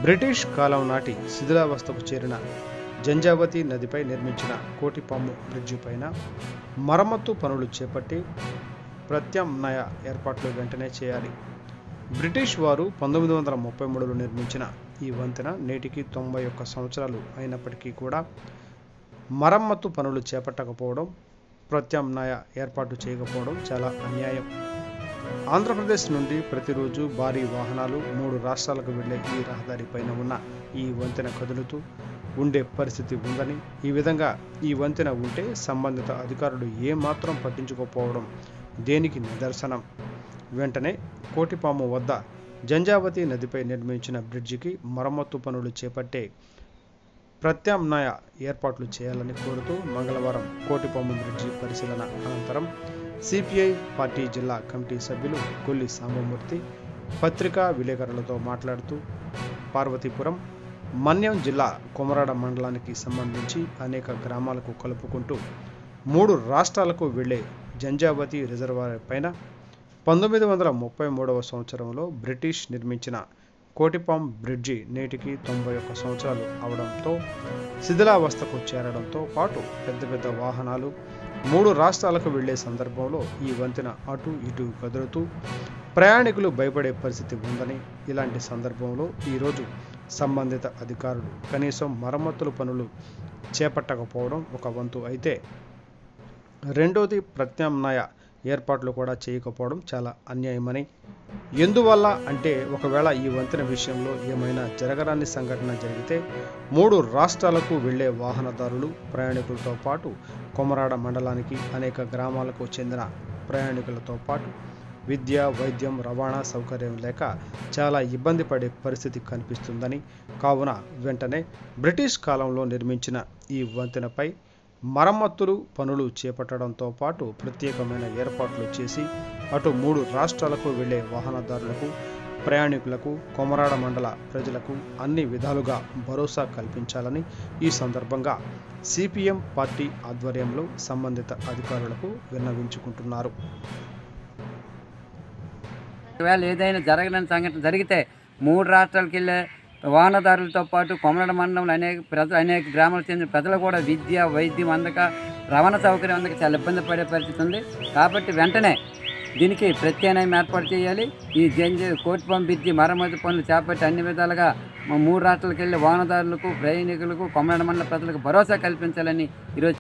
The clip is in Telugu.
బ్రిటిష్ కాలం నాటి శిథిలావస్థకు చేరిన జంజావతి నదిపై నిర్మించిన కోటిపాము బ్రిడ్జి పైన మరమ్మతు పనులు చేపట్టి ప్రత్యామ్నాయ ఏర్పాట్లు వెంటనే చేయాలి. బ్రిటిష్ వారు 1933లో నిర్మించిన ఈ వంతెన నేటికి 91 సంవత్సరాలు అయినప్పటికీ కూడా మరమ్మతు పనులు చేపట్టకపోవడం, ప్రత్యామ్నాయ ఏర్పాటు చేయకపోవడం చాలా అన్యాయం. ఆంధ్రప్రదేశ్ నుండి ప్రతిరోజు భారీ వాహనాలు 3 రాష్ట్రాలకు వెళ్లే ఈ రహదారి పైన ఉన్న ఈ వంతెన కదులుతూ ఉండే పరిస్థితి ఉందని, ఈ విధంగా ఈ వంతెన ఉంటే సంబంధిత అధికారులు ఏమాత్రం పట్టించుకోకపోవడం దేనికి నిదర్శనం? వెంటనే కోటిపాము వద్ద జంజావతి నదిపై నిర్మించిన బ్రిడ్జికి మరమ్మతు పనులు చేపట్టే ప్రత్యామ్నాయ ఏర్పాట్లు చేయాలని కోరుతూ మంగళవారం కోటిపాము బ్రిడ్జి పరిశీలన అనంతరం సిపిఐ పార్టీ జిల్లా కమిటీ సభ్యులు కొల్లి సాంబమూర్తి పత్రికా విలేకరులతో మాట్లాడుతూ, పార్వతీపురం, మన్యం జిల్లా కొమరాడ మండలానికి సంబంధించి అనేక గ్రామాలకు కలుపుకుంటూ 3 రాష్ట్రాలకు వెళ్లే జంజావతి రిజర్వాయర్ పైన 1933వ సంవత్సరంలో బ్రిటిష్ నిర్మించిన కోటిపామ్ బ్రిడ్జి నేటికి 91 సంవత్సరాలు అవడంతో శిథిలావస్థకు చేరడంతో పాటు పెద్ద వాహనాలు 3 రాష్ట్రాలకు వెళ్లే సందర్భంలో ఈ వంతెన అటు ఇటు కదులుతూ ప్రయాణికులు భయపడే పరిస్థితి ఉందని, ఇలాంటి సందర్భంలో ఈరోజు సంబంధిత అధికారులు కనీసం మరమ్మతుల పనులు చేపట్టకపోవడం ఒక వంతు అయితే, రెండోది ప్రత్యామ్నాయ ఏర్పాట్లు కూడా చేయకపోవడం చాలా అన్యాయమని, ఎందువల్ల అంటే ఒకవేళ ఈ వంతెన విషయంలో ఏమైనా జరగరాని సంఘటన జరిగితే 3 రాష్ట్రాలకు వెళ్లే వాహనదారులు, ప్రయాణికులతో పాటు కొమరాడ మండలానికి అనేక గ్రామాలకు చెందిన ప్రయాణికులతో పాటు విద్య, వైద్యం, రవాణా సౌకర్యం లేక చాలా ఇబ్బంది పడే పరిస్థితి కనిపిస్తుందని, కావున వెంటనే బ్రిటిష్ కాలంలో నిర్మించిన ఈ వంతెనపై మరమ్మతులు పనులు చేపట్టడంతో పాటు ప్రత్యేకమైన ఏర్పాట్లు చేసి అటు 3 రాష్ట్రాలకు వెళ్లే వాహనదారులకు, ప్రయాణికులకు, కొమరాడ మండల ప్రజలకు అన్ని విధాలుగా భరోసా కల్పించాలని ఈ సందర్భంగా సిపిఎం పార్టీ ఆధ్వర్యంలో సంబంధిత అధికారులకు విన్నవించుకుంటున్నారు. ఒకవేళ ఏదైనా జరగలేని సంఘటన జరిగితే 3 రాష్ట్రాలకు వెళ్ళే వాహనదారులతో పాటు కొమరడ మండలంలో అనేక గ్రామాలకు చెందిన ప్రజలు కూడా విద్య, వైద్యం అందక, రవాణా సౌకర్యం అందక చాలా ఇబ్బంది పడే పరిస్థితి ఉంది. కాబట్టి వెంటనే దీనికి ప్రత్యామ్నాయం ఏర్పాటు చేయాలి. ఈ కోటిపాము బ్రిడ్జి మరమ్మతు పనులు చేపట్టి అన్ని విధాలుగా 3 రాష్ట్రాలకు వెళ్ళే వాహనదారులకు, ప్రయాణికులకు, కొమరడ మండల ప్రజలకు భరోసా కల్పించాలని ఈరోజు